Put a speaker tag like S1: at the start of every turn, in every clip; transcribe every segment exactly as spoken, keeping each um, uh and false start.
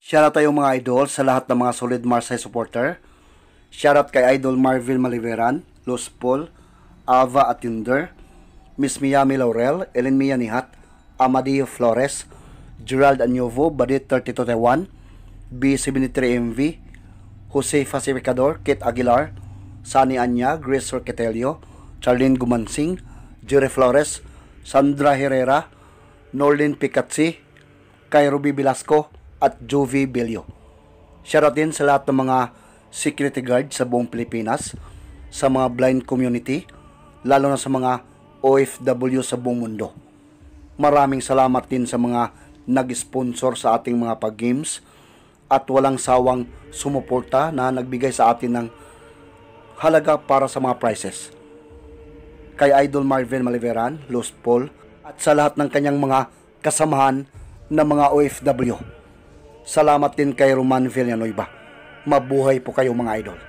S1: Shoutout tayo mga idol sa lahat ng mga solid Marsay supporter. Shoutout kay Idol Marvin Maliveran, Los Paul, Ava Atinder, Miss Miami Laurel, Ellen Mia Nihat, Amadio Flores, Gerald Anyovo, Badit thirty-two Taiwan, B seventy-three M V, Jose Pacificador, Kit Aguilar, Sunny Anya, Grace Orquetelio, Charlene Gumansing, Jerry Flores, Sandra Herrera, Norlin Picatsi, kay Ruby Velasco, at Jovi Bello. Shoutout din sa lahat ng mga security guard sa buong Pilipinas, sa mga blind community, lalo na sa mga O F W sa buong mundo. Maraming salamat din sa mga nag-sponsor sa ating mga pag-games at walang sawang sumuporta na nagbigay sa atin ng halaga para sa mga prizes. Kay Idol Marvin Maliveran, Los Paul, at sa lahat ng kanyang mga kasamahan na mga O F W. Salamat din kay Roman Villanueva. Mabuhay po kayo mga idol.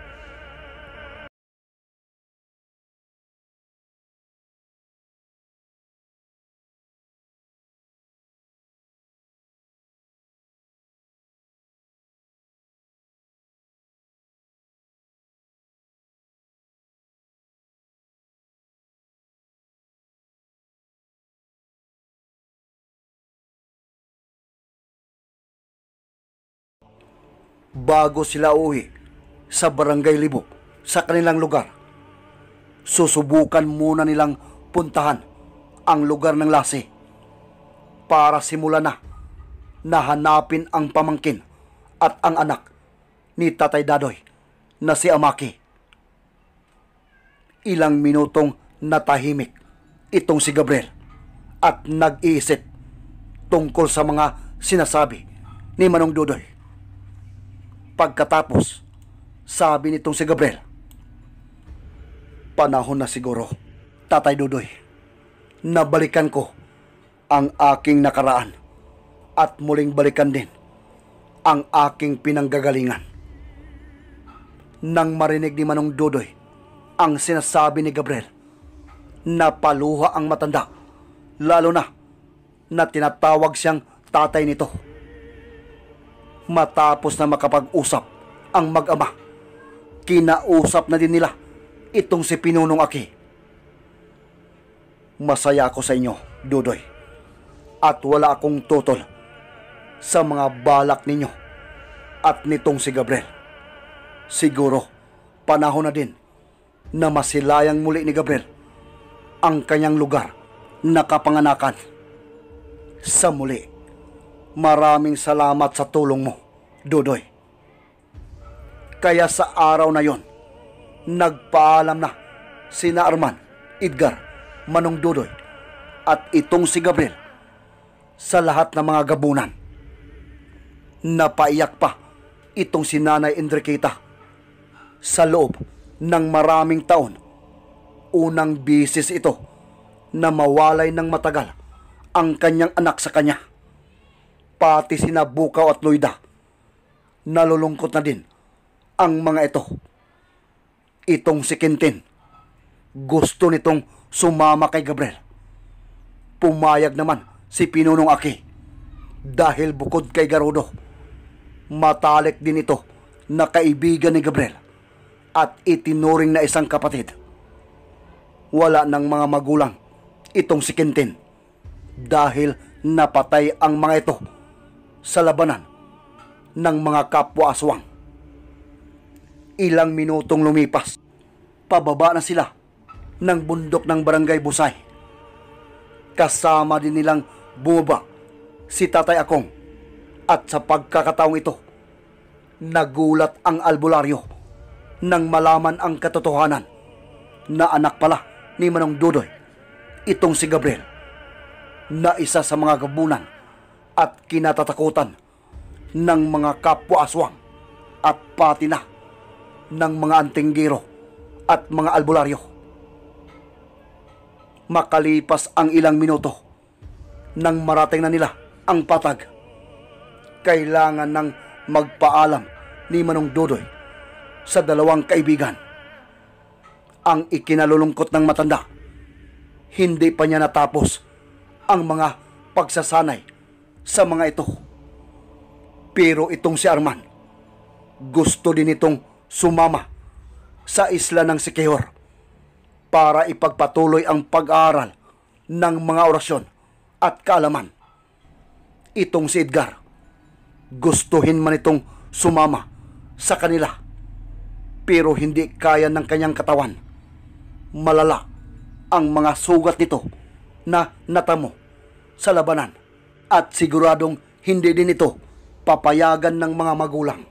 S1: Bago sila uwi sa Barangay Libo, sa kanilang lugar, susubukan muna nilang puntahan ang lugar ng Lasi para simulan na nahanapin ang pamangkin at ang anak ni Tatay Dadoy na si Amaki. Ilang minutong natahimik itong si Gabriel at nag-iisip tungkol sa mga sinasabi ni Manong Dudoy. Pagkatapos, sabi nitong si Gabriel, panahon na siguro, Tatay Dudoy, nabalikan ko ang aking nakaraan at muling balikan din ang aking pinanggagalingan. Nang marinig ni Manong Dudoy ang sinasabi ni Gabriel, napaluha ang matanda, lalo na na tinatawag siyang tatay nito. Matapos na makapag-usap ang mag-ama, kinausap na din nila itong si Pinunong Aki. Masaya ako sa inyo, Dudoy, at wala akong tutol sa mga balak ninyo at nitong si Gabriel. Siguro, panahon na din na masilayang muli ni Gabriel ang kanyang lugar na kapanganakan. Sa muli, maraming salamat sa tulong mo, Dudoy. Kaya sa araw na yon, nagpaalam na sina Arman, Edgar, Manong Dudoy at itong si Gabriel sa lahat ng mga gabunan. Napaiyak pa itong si Nanay Enriqueta. Sa loob ng maraming taon, unang bisis ito na mawalay ng matagal ang kanyang anak sa kanya. Pati sina Bukaw at Loida, nalulungkot na din ang mga ito. Itong si Quintin, gusto nitong sumama kay Gabriel. Pumayag naman si Pinunong Aki dahil bukod kay Garudo, matalik din ito na kaibigan ni Gabriel at itinuring na isang kapatid. Wala ng mga magulang itong si Quintin dahil napatay ang mga ito sa labanan ng mga kapwa aswang. Ilang minutong lumipas, pababa na sila ng bundok ng Barangay Busay. Kasama din nilang bumaba si Tatay Akong, at sa pagkakataong ito, nagulat ang albularyo nang malaman ang katotohanan na anak pala ni Manong Dudoy itong si Gabriel, na isa sa mga gabunan at kinatatakutan ng mga kapwa aswang at pati na ng mga antinggiro at mga albularyo. Makalipas ang ilang minuto, nang marating na nila ang patag, kailangan nang magpaalam ni Manong Dudoy sa dalawang kaibigan. Ang ikinalulungkot ng matanda, hindi pa niya natapos ang mga pagsasanay sa mga ito. Pero itong si Arman, gusto din itong sumama sa isla ng Siquijor para ipagpatuloy ang pag-aaral ng mga orasyon at kaalaman. Itong si Edgar, gustuhin man itong sumama sa kanila, pero hindi kaya ng kanyang katawan. Malala ang mga sugat nito na natamo sa labanan at siguradong hindi din ito papayagan ng mga magulang.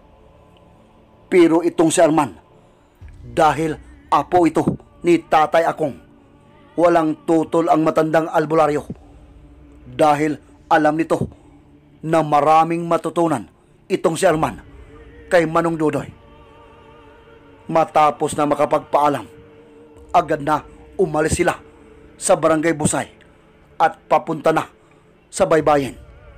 S1: Pero itong si Arman, dahil apo ito ni Tatay Akong, walang tutol ang matandang albularyo dahil alam nito na maraming matutunan itong si Arman kay Manong Dudoy. Matapos na makapagpaalam, agad na umalis sila sa Barangay Busay at papunta na sa baybayin.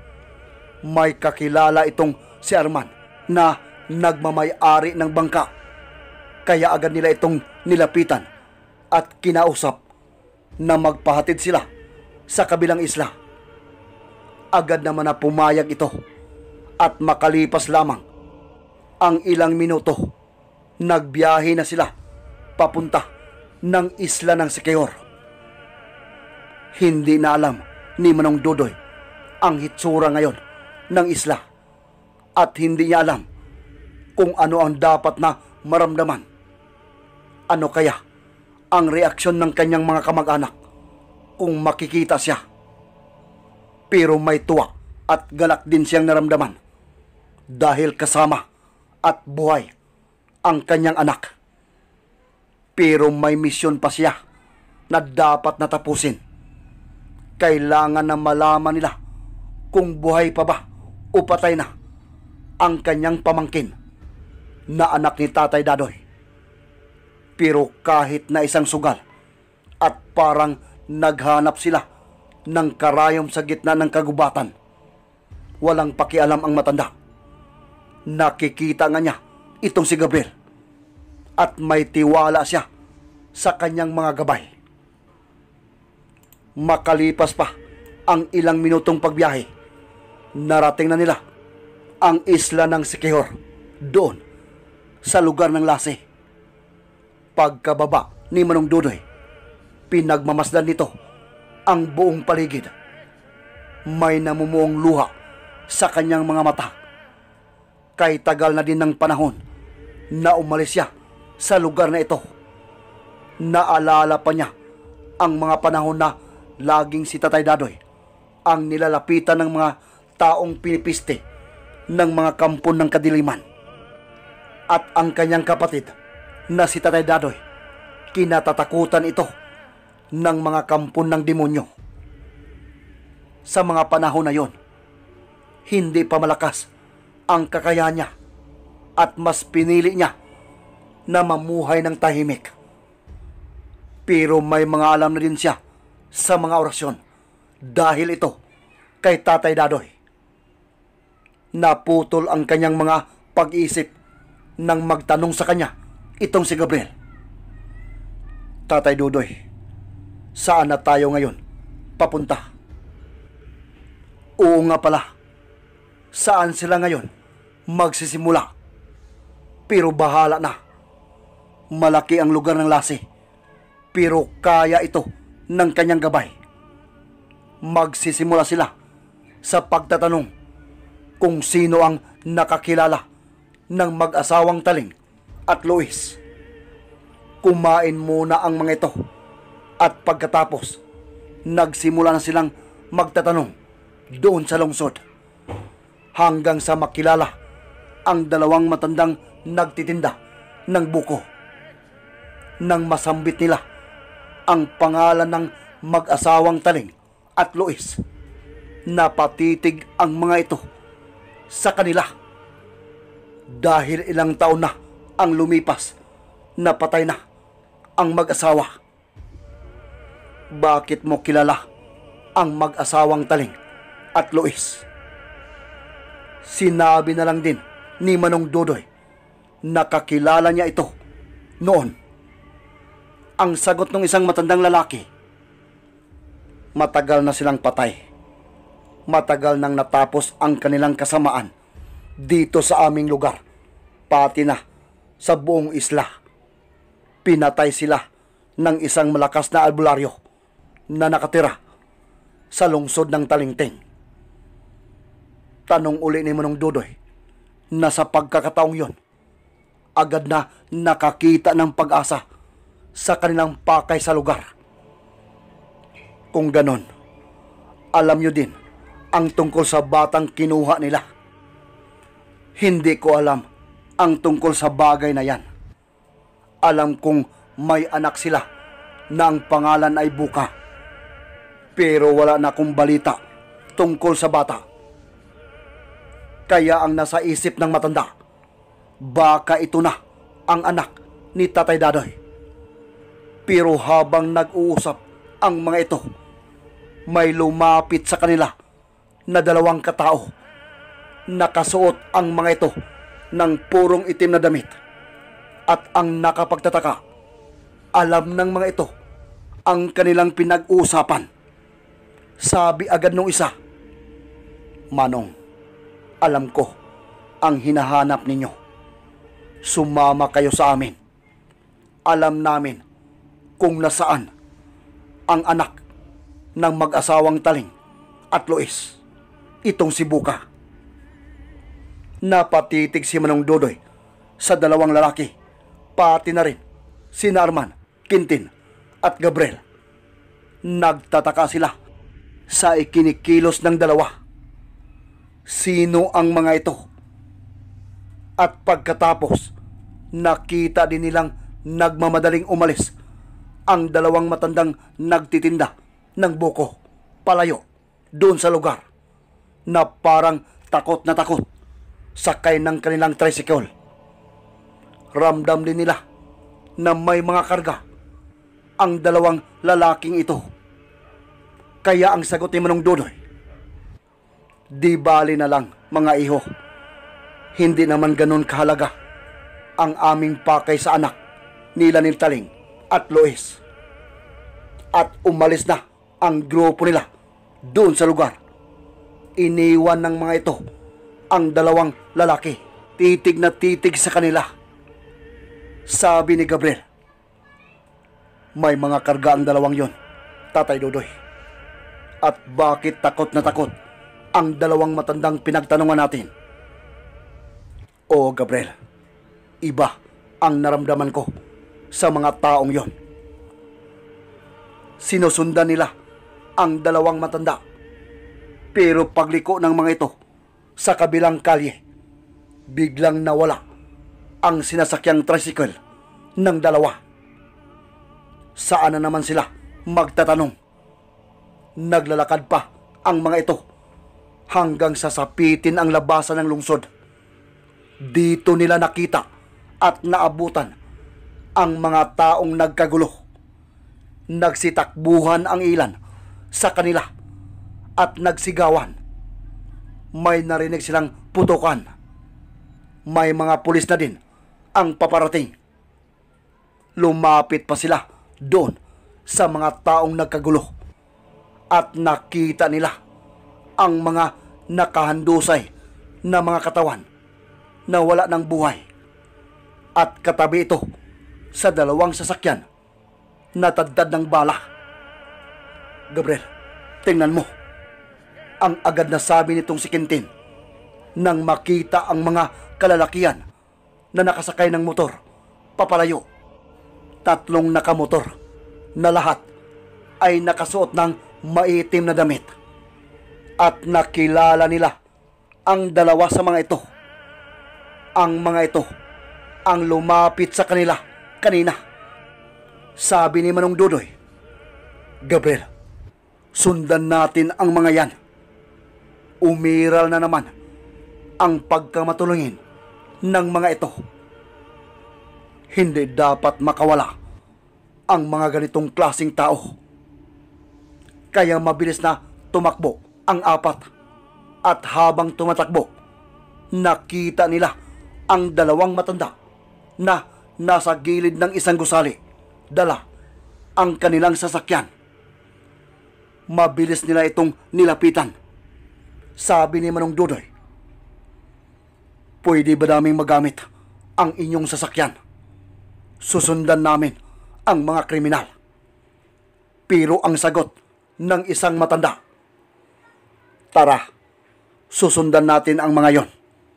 S1: May kakilala itong si Arman na nagmamay-ari ng bangka, kaya agad nila itong nilapitan at kinausap na magpahatid sila sa kabilang isla. Agad naman na pumayag ito at makalipas lamang ang ilang minuto, nagbiyahe na sila papunta ng isla ng Siquijor. Hindi na alam ni Manong Dudoy ang hitsura ngayon ng isla at hindi niya alam kung ano ang dapat na maramdaman. Ano kaya ang reaksyon ng kanyang mga kamag-anak kung makikita siya? Pero may tuwa at galak din siyang naramdaman dahil kasama at buhay ang kanyang anak. Pero may misyon pa siya na dapat natapusin. Kailangan na malaman nila kung buhay pa ba o patay na ang kanyang pamangkin na anak ni Tatay Dadoy. Pero kahit na isang sugal at parang naghanap sila ng karayom sa gitna ng kagubatan, walang pakialam ang matanda. Nakikita nga niya itong si Gabriel at may tiwala siya sa kanyang mga gabay. Makalipas pa ang ilang minutong pagbiyahe, narating na nila ang isla ng Siquijor doon sa lugar ng Lassi. Pagkababa ni Manong Dudoy, pinagmamasdan nito ang buong paligid. May namumuong luha sa kanyang mga mata. Kay tagal na din ng panahon na umalis siya sa lugar na ito. Naalala pa niya ang mga panahon na laging si Tatay Dadoy ang nilalapitan ng mga taong pinipiste ng mga kampon ng kadiliman. At ang kanyang kapatid na si Tatay Dadoy, kinatatakutan ito ng mga kampon ng demonyo. Sa mga panahon na yon, hindi pa malakas ang kakayahan niya at mas pinili niya na mamuhay ng tahimik. Pero may mga alam na din siya sa mga orasyon dahil ito kay Tatay Dadoy. Naputol ang kanyang mga pag-iisip nang magtanong sa kanya itong si Gabriel. Tatay Dudoy, saan na tayo ngayon papunta? Oo nga pala, saan sila ngayon magsisimula? Pero bahala na. Malaki ang lugar ng Lassi, pero kaya ito ng kanyang gabay. Magsisimula sila sa pagtatanong kung sino ang nakakilala ng mag-asawang Taling at Luis. Kumain muna ang mga ito at pagkatapos, nagsimula na silang magtatanong doon sa lungsod hanggang sa makilala ang dalawang matandang nagtitinda ng buko. Nang masambit nila ang pangalan ng mag-asawang Taling at Luis, napatitig ang mga ito sa kanila. Dahil ilang taon na ang lumipas, napatay na ang mag-asawa. Bakit mo kilala ang mag-asawang Taling at Luis? Sinabi na lang din ni Manong Dudoy na kakilala niya ito noon. Ang sagot ng isang matandang lalaki, matagal na silang patay. Matagal nang natapos ang kanilang kasamaan dito sa aming lugar, pati na sa buong isla. Pinatay sila ng isang malakas na albularyo na nakatira sa lungsod ng Talingting. Tanong uli ni Manong Dudoy na sa pagkakataong yon, agad na nakakita ng pag-asa sa kanilang pakay sa lugar. Kung ganon, alam nyo din ang tungkol sa batang kinuha nila. Hindi ko alam ang tungkol sa bagay na yan. Alam kong may anak sila na ang pangalan ay Buka. Pero wala na akong balita tungkol sa bata. Kaya ang nasa isip ng matanda, baka ito na ang anak ni Tatay Dadoy. Pero habang nag-uusap ang mga ito, may lumapit sa kanila na dalawang katao. Nakasuot ang mga ito ng purong itim na damit. At ang nakapagtataka, alam ng mga ito ang kanilang pinag-uusapan. Sabi agad nung isa, "Manong, alam ko ang hinahanap ninyo. Sumama kayo sa amin. Alam namin kung nasaan ang anak ng mag-asawang Taling at Luis, itong si Buka." Napatitig si Manong Dudoy sa dalawang lalaki, pati na rin sina Arman, Quintin at Gabriel. Nagtataka sila sa ikinikilos ng dalawa. Sino ang mga ito? At pagkatapos, nakita din nilang nagmamadaling umalis ang dalawang matandang nagtitinda ng buko palayo doon sa lugar na parang takot na takot sakay ng kanilang tricycle. Ramdam din nila na may mga karga ang dalawang lalaking ito. Kaya ang sagot ni Manong Dudoy, "Di bali na lang, mga iho. Hindi naman ganun kahalaga ang aming pakay sa anak nila ni Taling at Luis." At umalis na ang grupo nila doon sa lugar. Iniwan ng mga ito ang dalawang lalaki. Titig na titig sa kanila. Sabi ni Gabriel, "May mga karga ang dalawang yon, Tatay Dudoy. At bakit takot na takot ang dalawang matandang pinagtanungan natin?" "Oo, Gabriel, iba ang naramdaman ko sa mga taong yon. Sinusundan nila ang dalawang matanda. Pero pagliko ng mga ito sa kabilang kalye, biglang nawala ang sinasakyang tricycle ng dalawa. Saan na naman sila magtatanong? Naglalakad pa ang mga ito hanggang sa sapitin ang labasan ng lungsod. Dito nila nakita at naabutan ang mga taong nagkagulo. Nagsitakbuhan ang ilan sa kanila at nagsigawan. May narinig silang putukan. May mga pulis na din ang paparating. Lumapit pa sila doon sa mga taong nagkagulo at nakita nila ang mga nakahandusay na mga katawan na wala ng buhay. At katabi ito sa dalawang sasakyan na tadtad ng bala." "Gabriel, tingnan mo." Ang agad na sabi nitong si Quintin nang makita ang mga kalalakian na nakasakay ng motor papalayo. Tatlong nakamotor na lahat ay nakasuot ng maitim na damit. At nakilala nila ang dalawa sa mga ito. Ang mga ito ang lumapit sa kanila kanina. Sabi ni Manong Dudoy, "Gabriel, sundan natin ang mga yan. Umiral na naman ang pagkamatulungin ng mga ito. Hindi dapat makawala ang mga ganitong klaseng tao." Kaya mabilis na tumakbo ang apat. At habang tumatakbo, nakita nila ang dalawang matanda na nasa gilid ng isang gusali. Dala ang kanilang sasakyan. Mabilis nila itong nilapitan. Sabi ni Manong Dudoy, Pwede ba naming magamit ang inyong sasakyan? Susundan namin ang mga kriminal. Pero ang sagot ng isang matanda, tara, susundan natin ang mga yon.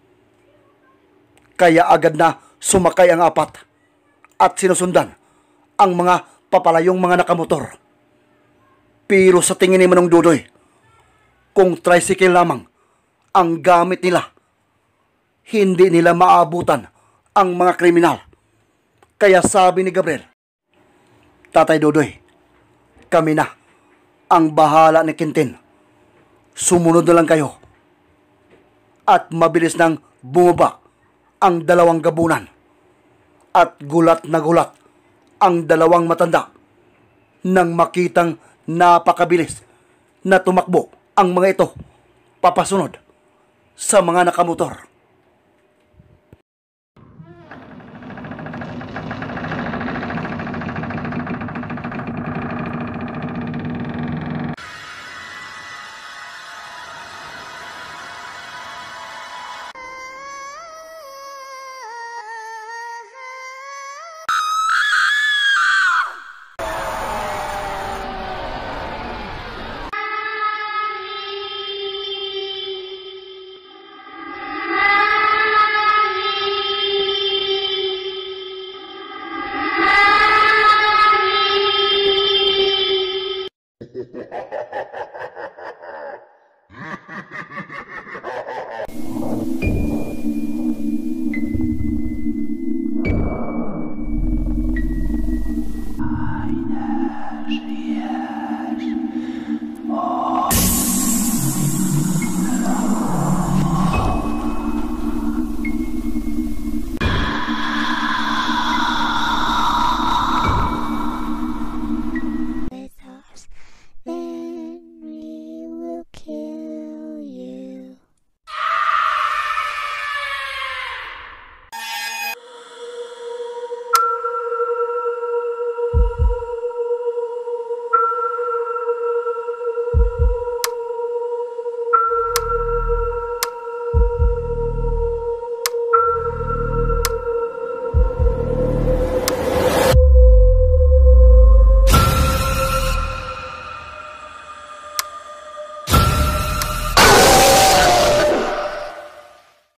S1: Kaya agad na sumakay ang apat at sinusundan ang mga papalayong mga nakamotor. Pero sa tingin ni Manong Dudoy, kung tricycle lamang ang gamit nila, hindi nila maabutan ang mga kriminal. Kaya sabi ni Gabriel, Tatay Dudoy, kami na ang bahala ni Quintin. Sumunod na lang kayo. At mabilis nang bumaba ang dalawang gabunan. At gulat na gulat ang dalawang matanda nang makitang napakabilis na tumakbo ang mga ito papasunod sa mga nakamotor.